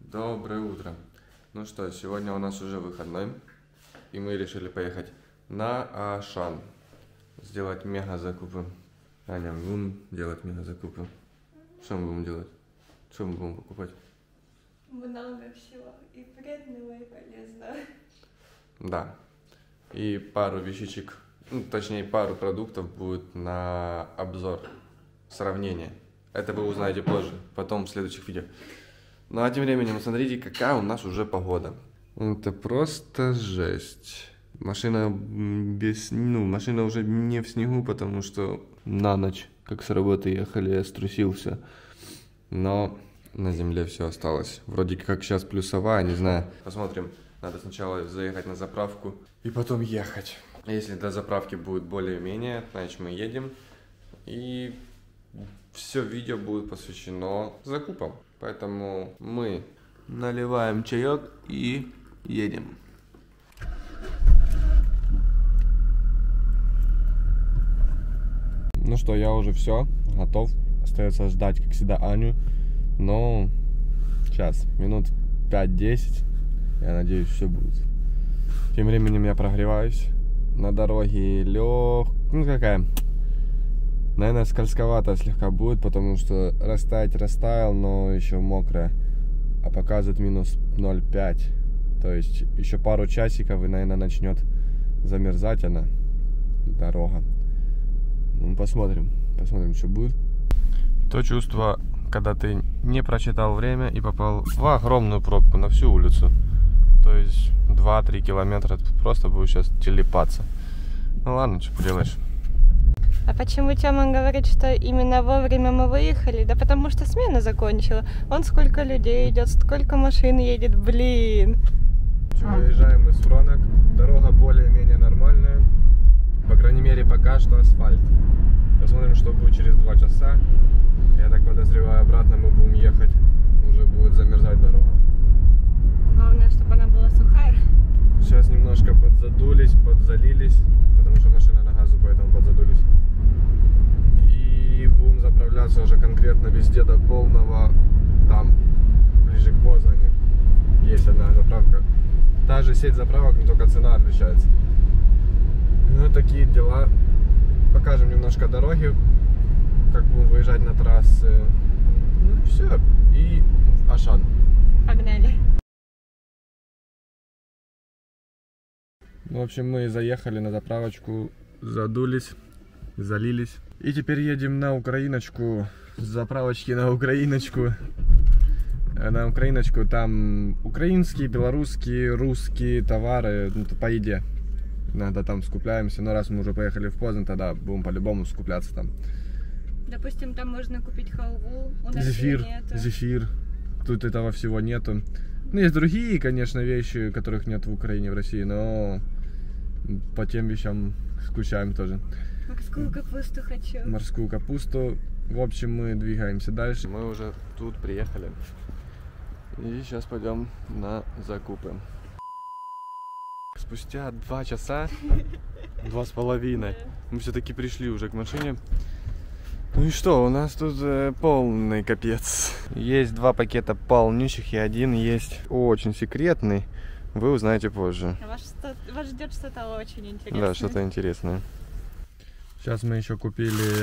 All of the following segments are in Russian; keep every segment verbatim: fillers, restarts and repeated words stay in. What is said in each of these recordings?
Доброе утро. Ну что, сегодня у нас уже выходной, и мы решили поехать на Ашан, сделать мега закупы. Аня, мы будем делать мега закупы. Что мы будем делать? Что мы будем покупать? Много всего, и вредного, и полезного. Да. И пару вещичек, ну, точнее пару продуктов будет на обзор, сравнение. Это вы узнаете позже, потом в следующих видео. Ну а тем временем, смотрите, какая у нас уже погода. Это просто жесть. Машина без, ну, машина уже не в снегу, потому что на ночь, как с работы ехали, я струсился. Но на земле все осталось. Вроде как сейчас плюсовая, не знаю. Посмотрим. Надо сначала заехать на заправку и потом ехать. Если до заправки будет более-менее, значит мы едем. И все видео будет посвящено закупам. Поэтому мы наливаем чаек и едем. Ну что, я уже все, готов. Остается ждать, как всегда, Аню. Но сейчас, минут пять-десять. Я надеюсь, все будет. Тем временем я прогреваюсь. На дороге лег... Ну какая? Наверное, скользковато слегка будет, потому что растаять растаял, но еще мокрая. А показывает минус ноль пять. То есть еще пару часиков и, наверное, начнет замерзать она. Дорога. Ну, посмотрим. Посмотрим, что будет. То чувство, когда ты не прочитал время и попал в огромную пробку на всю улицу. То есть два-три километра просто будешь сейчас телепаться. Ну ладно, что поделаешь. А почему Тёма говорит, что именно вовремя мы выехали? Да потому что смена закончила. Вон сколько людей идет, сколько машин едет, блин. Выезжаем из Фронок. Дорога более-менее нормальная. По крайней мере, пока что асфальт. Посмотрим, что будет через два часа. Я так подозреваю, обратно мы будем ехать. Уже будет замерзать дорога. Главное, чтобы она была сухая. Сейчас немножко подзадулись, подзалились, потому что машина на газу, поэтому подзадулись. И будем заправляться уже конкретно везде до полного, там, ближе к Познани. Есть одна заправка. Та же сеть заправок, но только цена отличается. Ну, такие дела. Покажем немножко дороги, как будем выезжать на трассы. Ну и все. И Ашан. Погнали. В общем, мы заехали на заправочку, задулись, залились. И теперь едем на Украиночку, с заправочки на Украиночку. На Украиночку там украинские, белорусские, русские товары, ну, по еде. Иногда там скупляемся, но раз мы уже поехали в Познань, тогда будем по-любому скупляться там. Допустим, там можно купить халву, у нас зефир, нету. зефир, тут этого всего нету. Ну, есть другие, конечно, вещи, которых нет в Украине, в России, но по тем вещам скучаем тоже. Морскую капусту хочу. Морскую капусту. В общем, мы двигаемся дальше. Мы уже тут приехали. И сейчас пойдем на закупы. Спустя два часа, два с половиной, мы все-таки пришли уже к машине. Ну и что, у нас тут э, полный капец. Есть два пакета полнющих и один есть очень секретный. Вы узнаете позже. Вас, вас ждет что-то очень интересное. Да, что-то интересное. Сейчас мы еще купили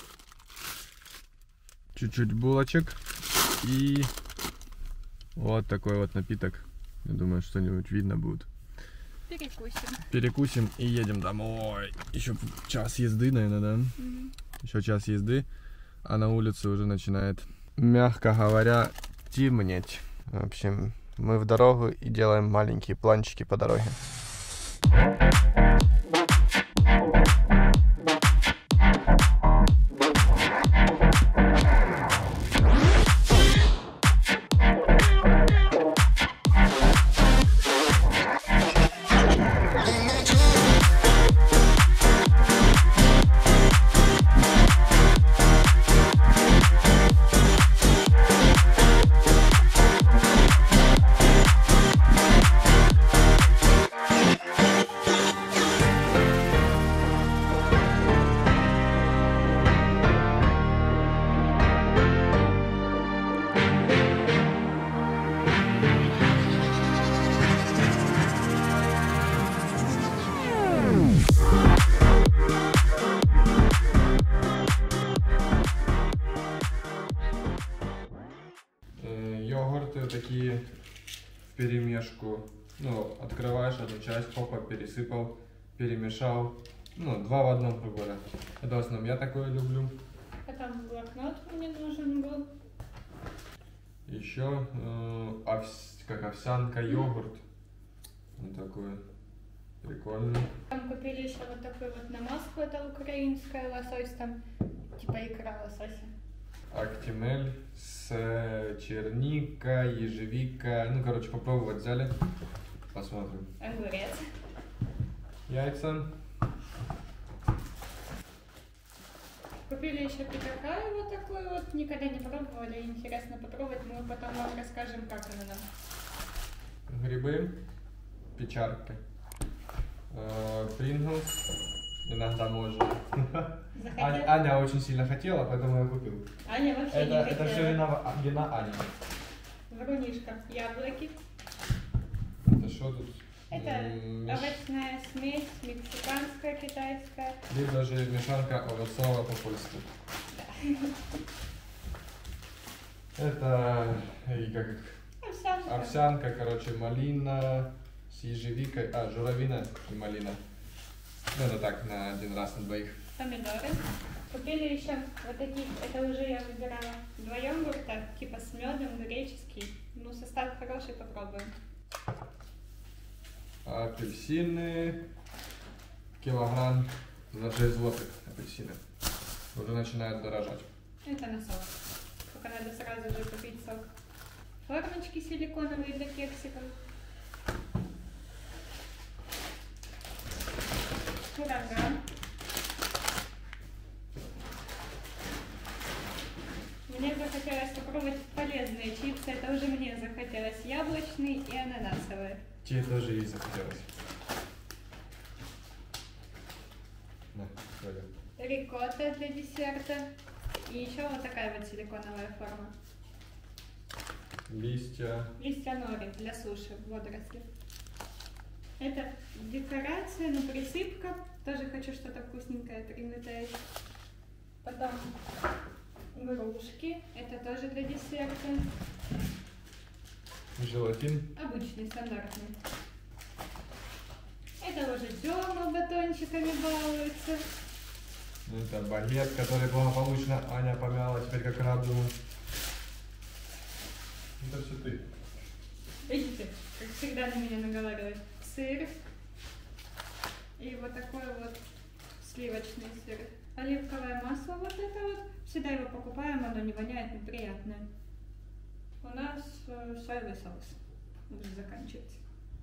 чуть-чуть булочек и вот такой вот напиток. Я думаю, что-нибудь видно будет. Перекусим. Перекусим и едем домой. Еще час езды, наверное, да? Mm-hmm. Еще час езды, а на улице уже начинает, мягко говоря, темнеть. В общем, мы в дорогу и делаем маленькие планчики по дороге. продукты вот такие в перемешку. Ну, открываешь одну часть, хопа, пересыпал, перемешал. Ну, два в одном, грубо говоря. Это в основном я такое люблю. Потом блокнот мне нужен был. Еще э, овс... как овсянка, йогурт. Вот такой прикольный. Там купили еще вот такую вот намазку, это украинская, лосось там, типа икра лосося. Актимель с черника, ежевика. Ну, короче, попробовать взяли. Посмотрим. Огурец. Яйца. Купили еще петаха вот такой вот, никогда не пробовали, интересно попробовать, мы потом вам расскажем, как она нам. Грибы, печарки, Принглс, иногда можно. Аня, Аня очень сильно хотела, поэтому я купил. Аня вообще это, не это хотела. все вина, вина Ани. Врунишка. Яблоки. Это что тут? Это Меш... овощная смесь, мексиканская, китайская. Либо же мешанка овощного по-польски. Да. Это и как их? Овсянка. Овсянка, короче, малина с ежевикой, а, журавина и малина. Ну, это так, на один раз на двоих. Помидоры. Купили еще вот такие, это уже я выбирала. Два йогурта, типа с медом, греческий. Ну, состав хороший, попробуем. Апельсины. Килограмм за шесть злотых апельсины. Уже начинают дорожать. Это на сок. Только надо сразу же купить сок. Формочки силиконовые для кексиков. Ураган. Мне захотелось попробовать полезные чипсы. Это уже мне захотелось. Яблочные и ананасовые. Тебе тоже есть захотелось. На, пойдем. Рикотта для десерта. И еще вот такая вот силиконовая форма. Листья. Листья нори для суши, водоросли. Это декорация, ну присыпка. Тоже хочу что-то вкусненькое приготовить. Потом грушки. Это тоже для десерта. Желатин. Обычный, стандартный. Это уже Тёма батончиками балуется. Это багет, который благополучно Аня помяла, теперь как раду. Это все ты. Видите, как всегда на меня наговаривает. Сыр. И вот такой вот сливочный сыр. Оливковое масло вот это вот. Всегда его покупаем, оно не воняет, но приятное. У нас э, соевый соус. Уже заканчивается.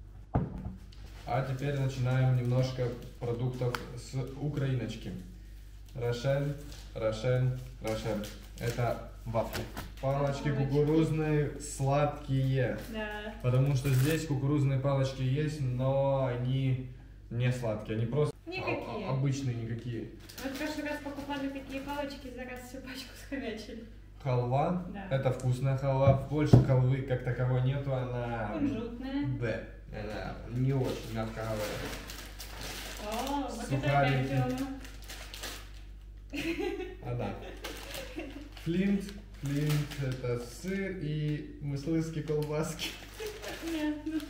А теперь начинаем немножко продуктов с украиночки. Рошен, Рошен, Рошен. Это вафли. Палочки кукурузные, сладкие. Да. Потому что здесь кукурузные палочки есть, но они не сладкие. Они просто Никакие. обычные, никакие. Мы в прошлый раз покупали такие палочки, за раз всю пачку схомячили. Халва. Да. Это вкусная халва. В Польше халвы как таковой нету. Она... Кунжутная. Б. Она не очень, мягко говоря. О, вот Сухарики. это опять Тёма. А да. Флинт. Флинт это сыр и мыслыски колбаски. Понятно.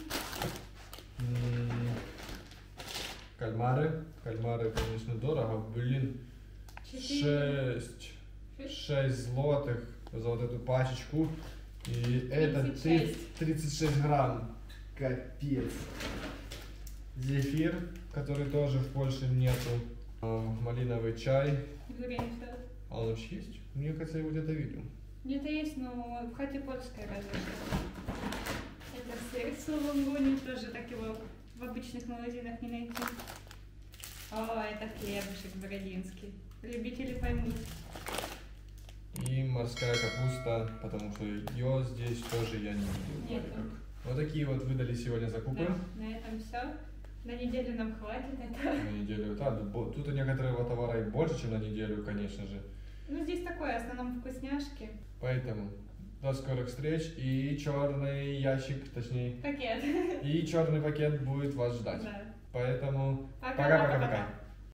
М, Кальмары. Кальмары, конечно, дорого. Блин. Шесть. Шесть злотых за вот эту пачечку. И это тридцать шесть. тридцать шесть грамм. Капец. Зефир, который тоже в Польше нету. А, Малиновый чай. Гринфилд. А он вообще есть? Мне кажется, я его где-то видел. Где-то есть, но в хате польская разве что. Это сыр с сулугуни, тоже так его в обычных магазинах не найти. О, это хлебушек бородинский. Любители поймут. И морская капуста, потому что ее здесь тоже я не видел. Нету. Вот такие вот выдали сегодня закупы. Да, на этом все. На неделю нам хватит это. На неделю. Да, тут тут у некоторого товара и больше, чем на неделю, конечно же. Ну, здесь такое, в основном вкусняшки. Поэтому до скорых встреч. И черный ящик, точнее, Пакет. и черный пакет будет вас ждать. Да. Поэтому Пока-пока-пока. пока-пока-пока.